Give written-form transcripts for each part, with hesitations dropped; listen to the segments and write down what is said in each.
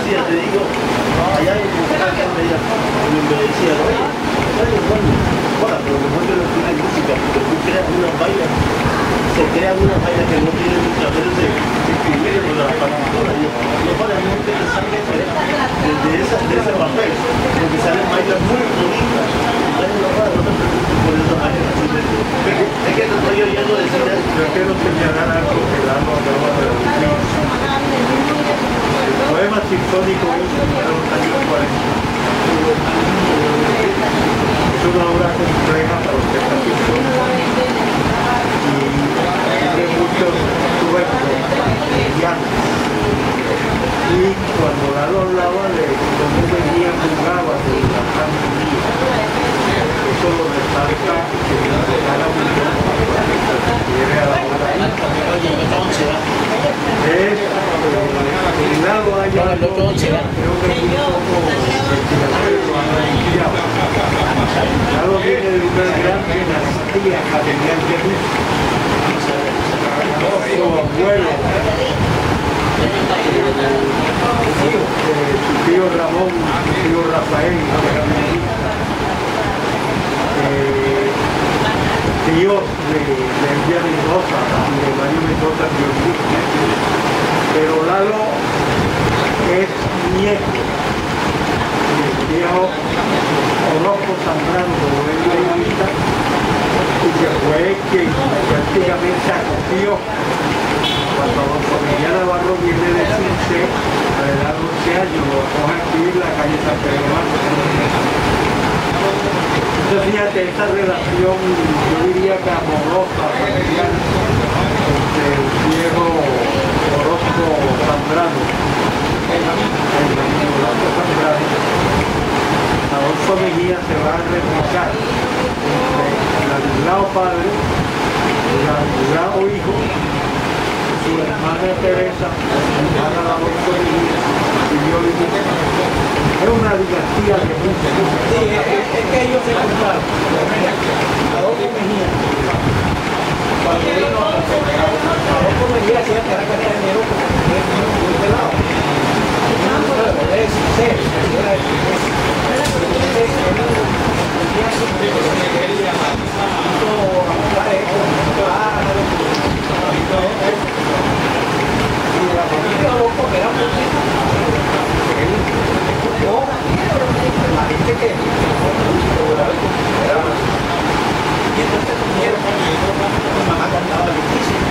decía, te digo, allá en Bucaramanga me decía, oye, bueno, pero mejor que no tiene música, porque tú creas una vaina, se crean unas vainas que no tienen muchas veces de escribir en la partitura, y no para mí que te salga de ese papel, porque salen vainas muy bonitas, entonces no para, no te preocupes por esas vainas así de... Es que te estoy oyendo decir eso. Yo quiero señalar algo que Lalo acaba de decir. El poema sinfónico hizo en los años 40. Es una obra compleja para orquesta sinfónica y tiene muchos duetos pianos. Y cuando Lalo hablaba de cómo venía jugaba de la familia, eso lo resalta que cada uno quiere a la hora es el lado allá creo que un poco Lalo viene de una gran dinastía cardenal de Rusia. Su abuelo, su tío Ramón, su tío Rafael, tíos de Elvia Mendoza y de Mario Mendoza, pero Lalo es nieto del viejo Orozco Zambrano, como él le invita, y que fue quien prácticamente acogió cuando Adolfo Mejía Navarro viene de Cince a la edad de 11 años, lo acoge aquí en la calle San Pedro Márquez. Entonces fíjate, esa relación, yo diría que amorosa, familiar, entre el viejo Orozco Zambrano, Adolfo Mejía se va a replicar entre el adulado padre, el adulado hijo, su hermana Teresa, su hermana Adolfo Mejía, y yo le digo, es una dinastía de muchos. Sí, es que ellos se juntaron. Adolfo Mejía, cuando vino Adolfo Mejía hacía Caracas de enero porque es muy pelado. Es serio, era el y la familia Loco era muy la gente que y entonces mi mamá cantaba difícil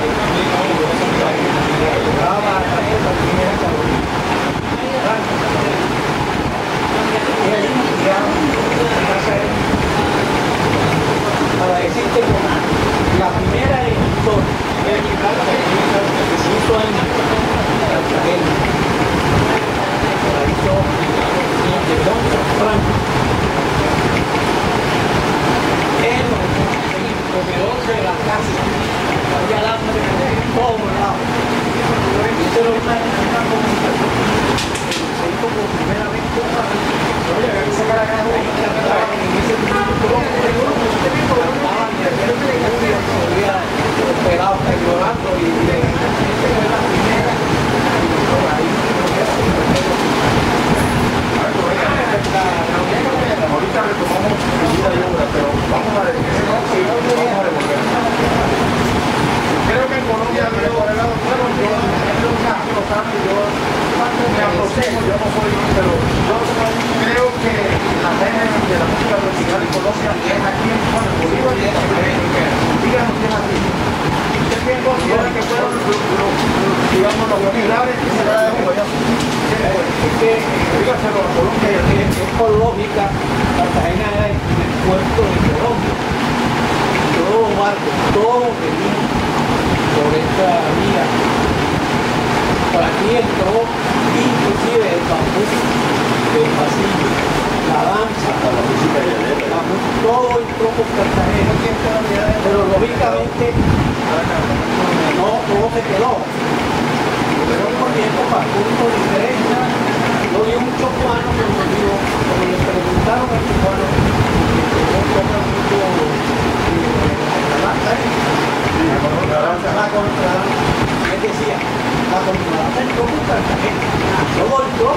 para decirte la primera editor que se hizo en Cartagena la hizo Ildefonso Franco en el comedor de la casa había alambre por todos lados y eso era una comunicación se hizo por primera vez ese carajo cantaba en ese minuto cantaban de repente pelados llorando y fue la primera ahorita retomamos vida y obra, pero vamos a devolver. Creo que en Colombia viene por el lado bueno, yo nací los años, yo me aproximo, yo no soy, pero yo creo que la génesis de la música tropical en Colombia es aquí en Bolívar y en América. Díganos qué es así. ¿Usted quién considera que fueron digamos los pilares que se da de Guayana? es que Dígaselo a Colombia y a es por lógica Cartagena era el puerto de Colombia todos los barcos todos venían por esta vía por aquí entró inclusive el bambú del pasillo la danza la música llanera todo entró por Cartagena pero lógicamente no se quedó pero por tiempo pasó un diferente no dio muchos cubanos pero digo como le preguntaron al cubano que no toca mucho la contra él decía la contradanza entró por Cartagena luego entró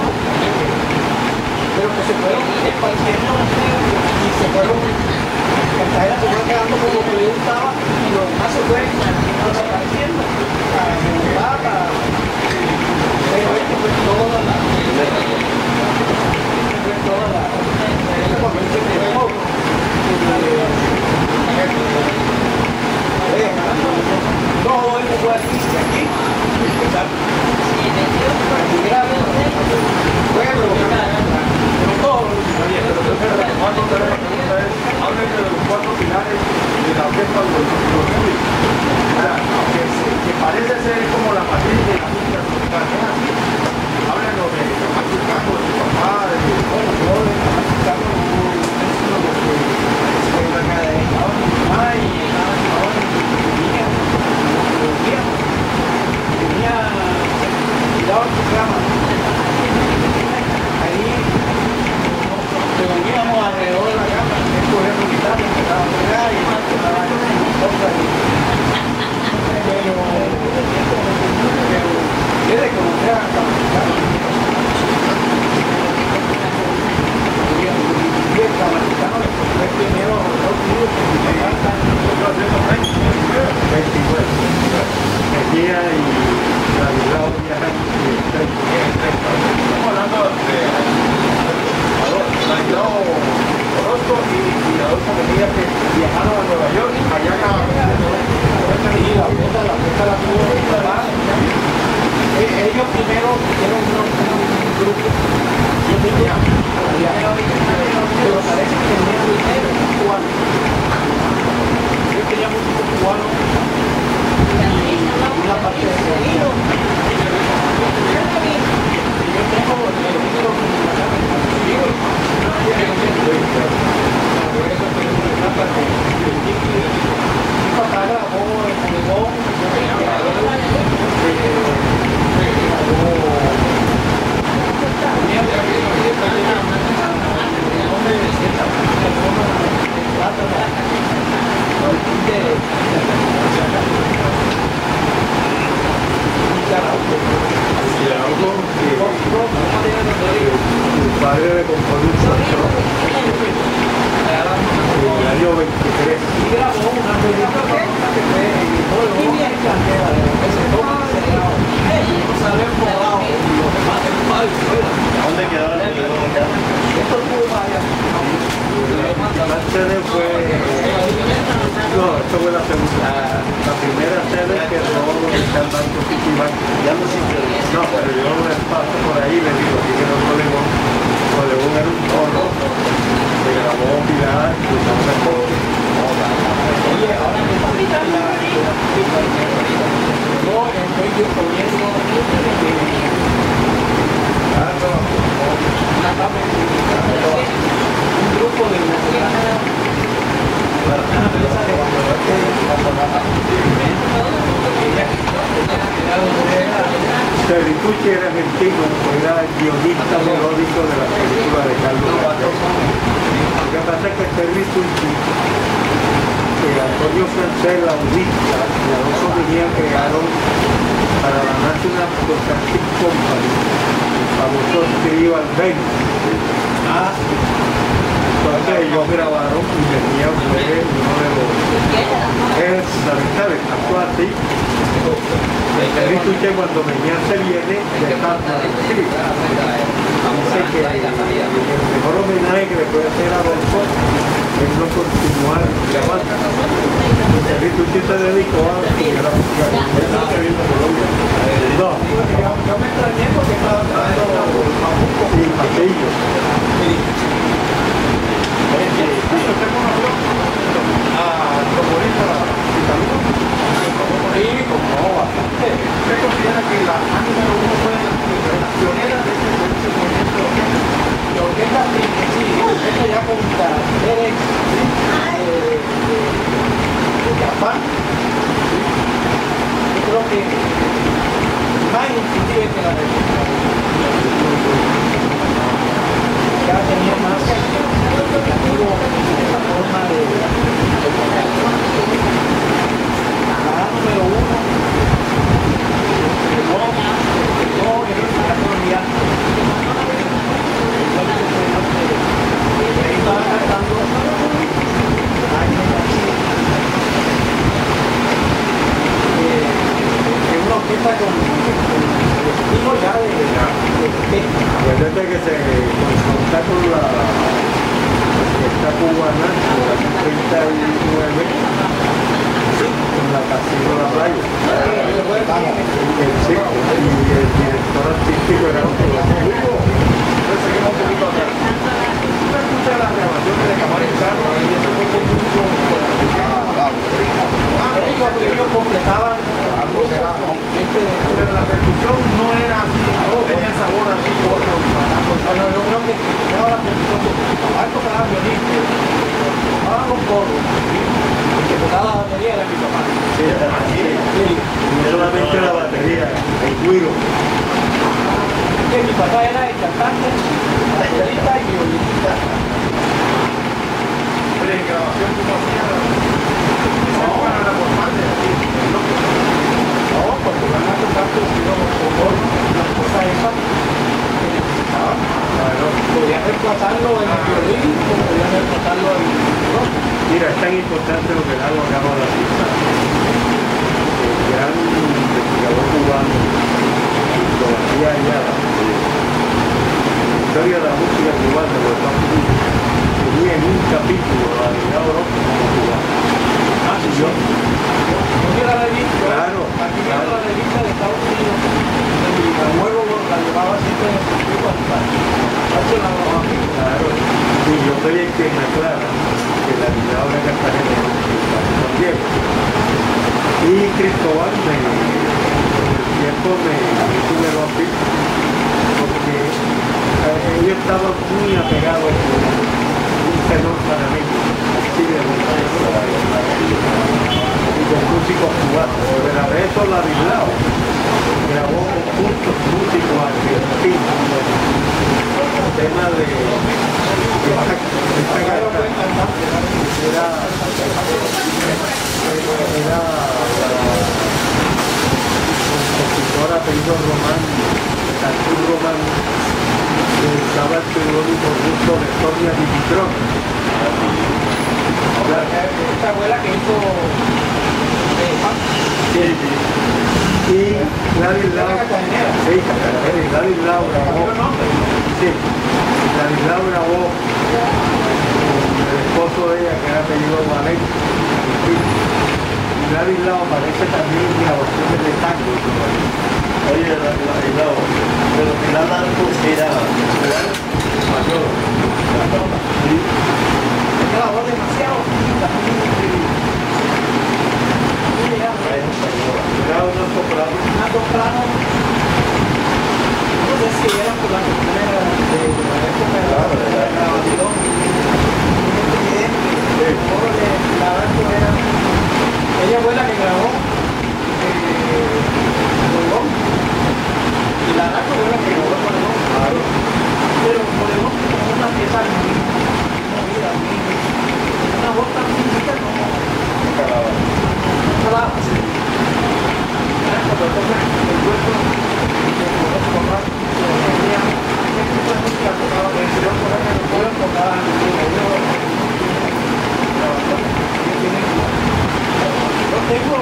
pues se fueron esparciendo y se fueron, Cartagena se fue quedando como que le gustaba y lo demás se fue desapareciendo. Pero esto fue toda la todo eso fue aquí, hablen de los 4 pilares de la orquesta de los públicos. Que parece ser como la matriz de la música tropical. ¿Es así? Háblenos de Tomás Chicano, de su papá, de su reuníamos alrededor de la cama, escogemos guitarra, empezamos a pegar y desde que comencé a cantar, fue primero a Estados Unidos que Mejía y Radulao viajan estamos hablando de Orozco y Adolfo Mejía, que viajaron a Nueva York, allá la tuvo mi papá. Ellos primero hicieron un grupo, pero parece que tenían dinero cubano. Yo quería músico cubano y una parte de sonido. Yo tengo el número conmigo. Mi papá grabó el Poligón, su padre le compró un santo en el año 23. y grabó una película que fue ¿Dónde quedaba el esto tuvo varias. La sede fue... No, esto fue la segunda. La primera sede que no están dando festival. Ya no existe. No, pero yo me paso por ahí y le digo, aquí que no Polegón. Polegón era un torno. Se grabó Pilar, cruzamos el coche. Oye, ahora que está yo estoy disponiendo un grupo de Servitucci era argentino, era el guionista melódico de la película de Carlos Gardel. Lo que pasa es que Servitucci, Antonio Francés, la audista, y Alonso Mejía crearon para la National Broadcasting Company, el famoso trío Albeni. Entonces ellos grabaron y Mejía fue uno de los... ¿sabes? Actuó así. El Servitucci cuando Mejía se viene, deja dice que el mejor homenaje que le puede hacer a Adolfo es no continuar grabando. El Servitucci se dedicó a estudiar la música. Él no está viendo Colombia. No. yo me extrañé porque estaba trayendo Sí, Pasillo. ¿Usted considera que la número 1 fue la pionera de este movimiento? la orquesta ya con caracteres de Japón. Yo creo que más inclusive que la de Acuérdate que se confronta con la fiesta cubana de la 39 con la Casino de la Playa. El circo y el director artístico era otro. Entonces seguimos un poquito atrás. Tú escuchas las grabaciones de Camarín Chano y eso fue con mucho. Ellos completaban pero la percusión no era así, tenía sabor así por yo creo que era la percusión alto para violín, tocaban los coros, el que tocaba la batería era mi papá. Sí, y solamente la batería, el cuiro. Que mi papá era el cantante, baterista y violinista. Pero en grabación como hacía, esa época no era por parte, no, cuando van a tocar las cosas esas que necesitaban. Podían reemplazarlo en el violín, como podían reemplazarlo en el rock. Mira, es tan importante lo que Lalo acaba de decir. El gran investigador cubano, García Ayala, la historia de la música cubana de los Estados Unidos, tenía en un capítulo la realidad como cubano. Ah, sí, yo la revista, Claro, aquí viendo la revista de Estados Unidos, y la luego la llevaba siempre en el circuito hasta claro. Y yo soy el que me aclara que la vida de Cartagena es San Diego. Y Cristóbal con el tiempo me tuve los pistas porque ellos estaban muy apegados con un tenor panameño, así de y con músicos cubanos. Pero de eso la Bilbao grabó con muchos músicos argentinos. El tema de esta carta era la compositora apellido Román, Artur Román, que usaba el periódico ruso de Sonia Dimitrov. esta abuela que hizo Y Ladislao, sí, Ladislao grabó, sí, Ladislao grabó con el esposo de ella, que era apellido Valet, y Ladislao aparece también en grabaciones de tango. Oye, Ladislao, pero que la Marcos era mayor. Sí. tenía la voz demasiado Era una soprano. una soprano, no sé si era por la cuestión de la época de la grabación, el coro de la radio era, ella fue la que grabó Polemón, y la radio fue la que grabó Polemón, pero Polemón como una pieza muy movida, una voz tan finita como calaba. Cuando toca el cuerpo de los papás, tenía este tipo de música tocaba en el exterior, por ejemplo, no pueden tocar en el interior. Yo tengo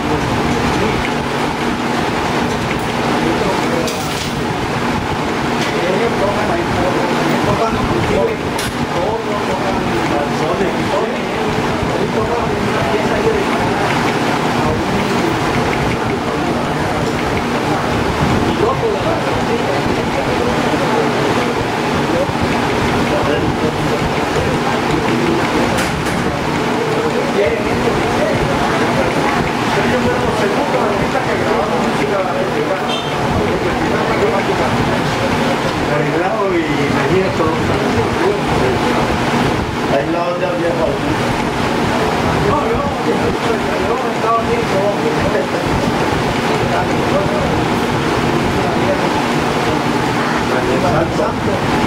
ellos tocan ahí, tocan inclusive todos tocan canciones, ellos tocan una pieza ahí dedicada a un loco de la ellos fueron los segundos artistas que grabaron música mexicana. Ladislao y Mejía son Aislado ya había falta. No, yo estaba bien todo.